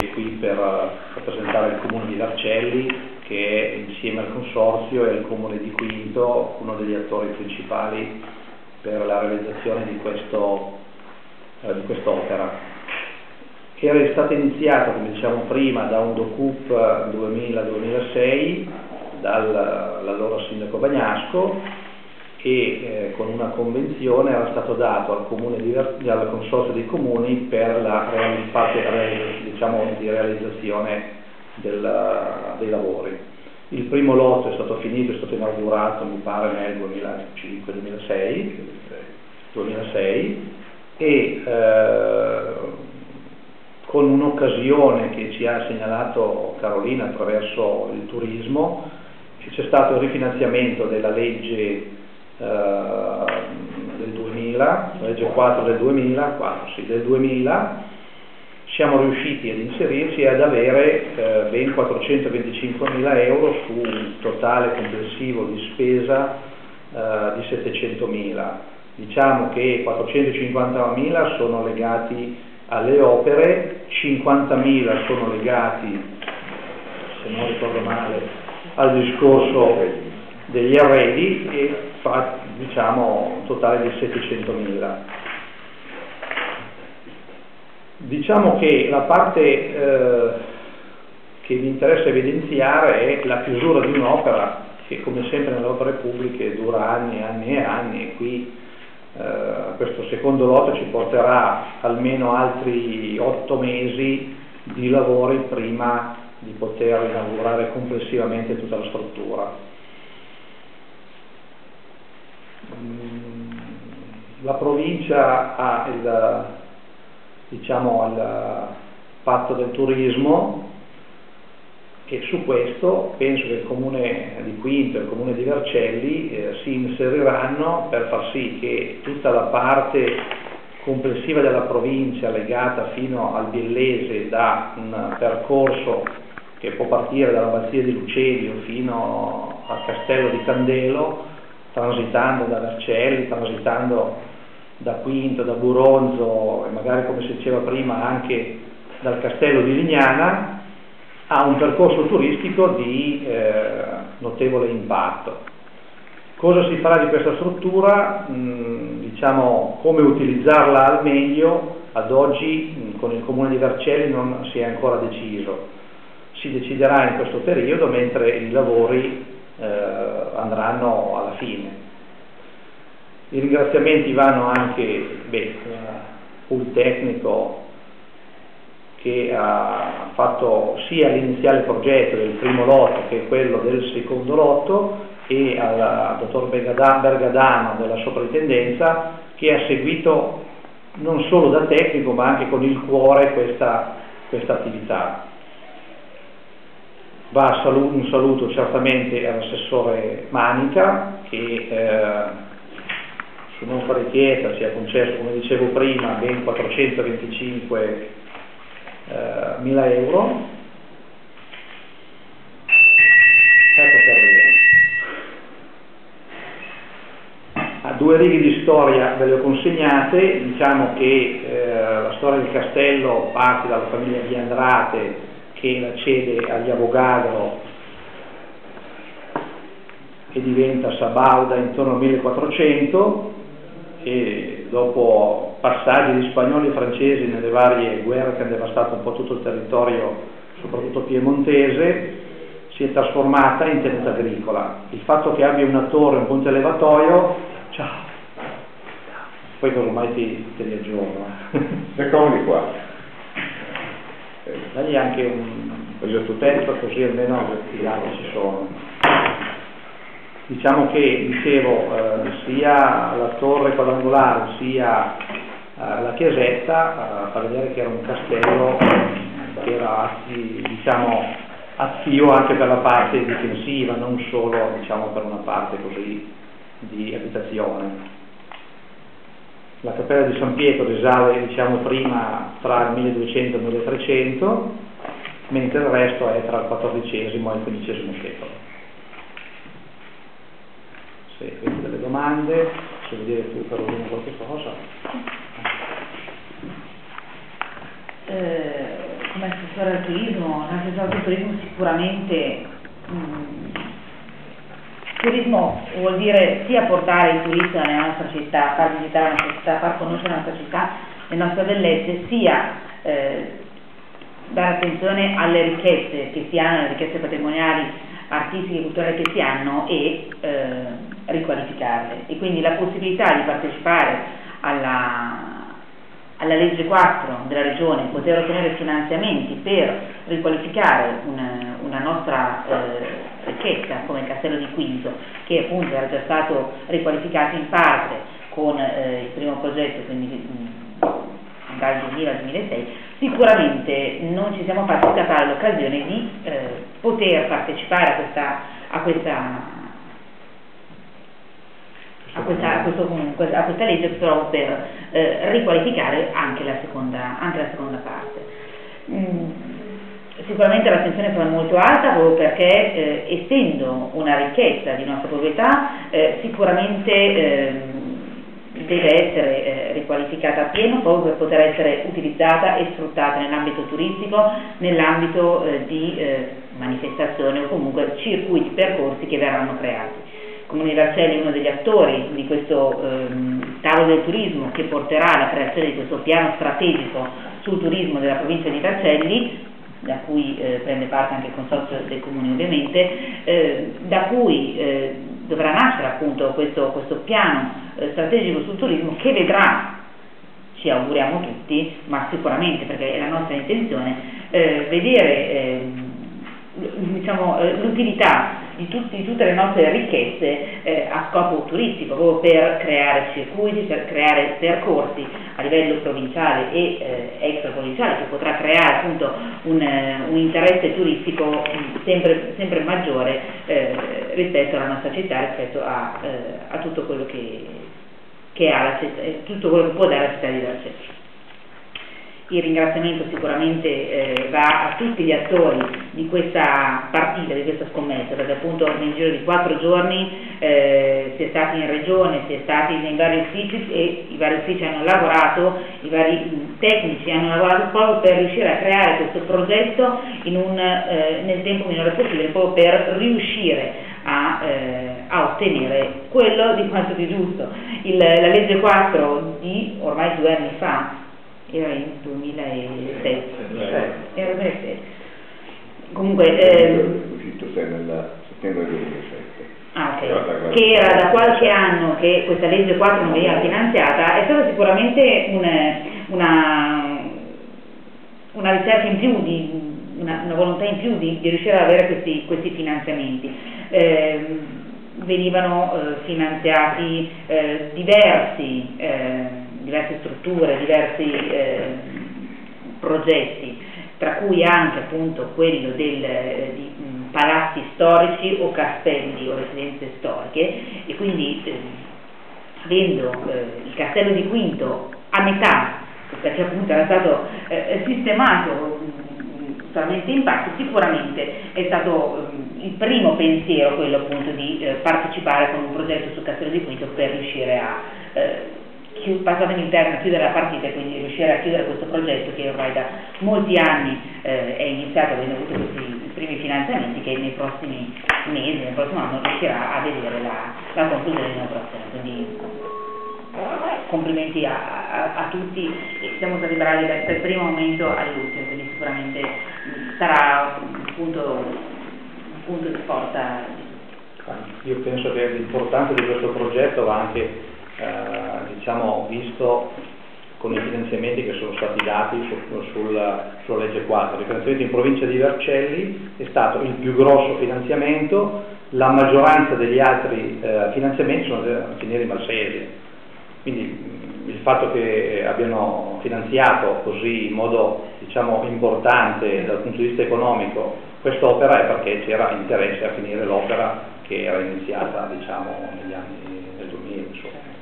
qui per rappresentare il comune di Vercelli, che è insieme al consorzio e al comune di Quinto uno degli attori principali per la realizzazione di quest'opera. Era stata iniziata, come diciamo prima, da un DOCUP 2000-2006 dall'allora sindaco Bagnasco, e con una convenzione era stato dato al consorzio dei comuni per la parte di realizzazione dei lavori. Il primo lotto è stato finito, è stato inaugurato mi pare nel 2005-2006 e con un'occasione che ci ha segnalato Carolina attraverso il turismo, c'è stato il rifinanziamento della legge del 2000, la legge 4 del 2000, siamo riusciti ad inserirci e ad avere ben 425.000 euro su un totale complessivo di spesa di 700.000. Diciamo che 450.000 sono legati alle opere, 50.000 sono legati, se non ricordo male, al discorso degli arredi e fa diciamo un totale di 700.000. Diciamo che la parte che mi interessa evidenziare è la chiusura di un'opera che, come sempre nelle opere pubbliche, dura anni e anni e anni, e qui questo secondo lotto ci porterà almeno altri 8 mesi di lavori prima di poter inaugurare complessivamente tutta la struttura. La provincia ha il patto del turismo e su questo penso che il comune di Quinto e il comune di Vercelli si inseriranno per far sì che tutta la parte complessiva della provincia legata fino al Biellese, da un percorso che può partire dall'abbazia di Lucedio fino al castello di Candelo, transitando da Vercelli, transitando da Quinto, da Buronzo e magari, come si diceva prima, anche dal castello di Lignana, ha un percorso turistico di notevole impatto. Cosa si farà di questa struttura? Diciamo, come utilizzarla al meglio, ad oggi con il comune di Vercelli non si è ancora deciso. Si deciderà in questo periodo mentre i lavori andranno alla fine. I ringraziamenti vanno anche al tecnico che ha fatto sia l'iniziale progetto del primo lotto che quello del secondo lotto, e al dottor Bergadano della soprintendenza, che ha seguito non solo da tecnico ma anche con il cuore questa attività. Va un saluto certamente all'assessore Manica, che su nostra richiesta ci ha concesso, come dicevo prima, ben 425.000 euro. Ecco che arriva. A 2 righe di storia ve le ho consegnate. Diciamo che la storia del castello parte dalla famiglia di Andrate, che la cede agli Avogadro e diventa sabauda intorno al 1400, e dopo passaggi di spagnoli e francesi nelle varie guerre che hanno devastato un po' tutto il territorio, soprattutto piemontese, si è trasformata in tenuta agricola. Il fatto che abbia una torre, un ponte elevatoio, ciao, poi ormai ti aggiorno. Eccolo di qua. Dagli anche un pezzo, così almeno i dati ci sono. Diciamo che, dicevo, sia la torre quadrangolare sia la chiesetta fa vedere che era un castello che era attivo anche per la parte difensiva, non solo per una parte così di abitazione. La cappella di San Pietro risale prima tra il 1200 e il 1300, mentre il resto è tra il XIV e il XV secolo. Se avete delle domande, se vuoi dire tu per uno qualche cosa. Come come assessore al turismo sicuramente turismo vuol dire sia portare i turisti nella nostra città, far visitare la nostra città, far conoscere la nostra città, le nostre bellezze, sia dare attenzione alle ricchezze che si hanno, alle ricchezze patrimoniali, artistiche e culturali che si hanno e riqualificarle. E quindi la possibilità di partecipare alla legge 4 della regione, poter ottenere finanziamenti per riqualificare una nostra ricchezza come il Castello di Quinto, che appunto era già stato riqualificato in parte con il primo progetto, quindi dal 2000 al 2006, sicuramente non ci siamo fatti scappare l'occasione di poter partecipare a questa legge, però per riqualificare anche la seconda parte. Sicuramente l'attenzione sarà molto alta proprio perché essendo una ricchezza di nostra proprietà sicuramente deve essere riqualificata a pieno proprio per poter essere utilizzata e sfruttata nell'ambito turistico, nell'ambito di manifestazioni o comunque circuiti, percorsi che verranno creati. Il Comune di Vercelli è uno degli attori di questo tavolo del turismo che porterà alla creazione di questo piano strategico sul turismo della provincia di Vercelli, da cui prende parte anche il consorzio del Comune ovviamente, da cui dovrà nascere appunto questo piano strategico sul turismo che vedrà, ci auguriamo tutti, ma sicuramente perché è la nostra intenzione, vedere l'utilità di tutte le nostre ricchezze a scopo turistico, proprio per creare circuiti, per creare percorsi a livello provinciale e extraprovinciale, che potrà creare appunto un interesse turistico sempre maggiore rispetto alla nostra città, rispetto a tutto quello che ha la città, tutto quello che può dare la città di Vercelli. Il ringraziamento sicuramente va a tutti gli attori di questa partita, di questa scommessa, perché appunto nel giro di 4 giorni si è stati in regione, si è stati nei vari uffici e i vari uffici hanno lavorato, i vari tecnici hanno lavorato proprio per riuscire a creare questo progetto nel tempo minore possibile, proprio per riuscire a ottenere quello di quanto di giusto. La legge 4 di ormai 2 anni fa, era in 2007, era 2007. Comunque uscito nel settembre 2007. Ah, ok. Che era da qualche anno che questa legge 4 non veniva finanziata, è stata sicuramente una ricerca in più, una volontà in più di riuscire ad avere questi finanziamenti. Venivano finanziati diverse strutture, diversi progetti, tra cui anche appunto quello di palazzi storici o castelli o residenze storiche, e quindi avendo il Castello di Quinto a metà, perché appunto era stato sistemato solamente in parte, sicuramente è stato il primo pensiero quello appunto di partecipare con un progetto sul Castello di Quinto per riuscire a passatemi in termini, a chiudere la partita e quindi riuscire a chiudere questo progetto che ormai da molti anni è iniziato, avendo avuto questi primi finanziamenti, che nei prossimi mesi, nel prossimo anno riuscirà a vedere la conclusione dell'operazione. Quindi complimenti a tutti, siamo stati bravi dal primo momento all'ultimo, quindi sicuramente sarà un punto di forza di tutti. Io penso che l'importanza di questo progetto va anche diciamo visto con i finanziamenti che sono stati dati sulla legge 4. Il finanziamento in provincia di Vercelli è stato il più grosso finanziamento, la maggioranza degli altri finanziamenti sono a finire in Malsesia, quindi il fatto che abbiano finanziato così in modo diciamo importante dal punto di vista economico quest'opera è perché c'era interesse a finire l'opera che era iniziata diciamo negli anni del 2000 insomma.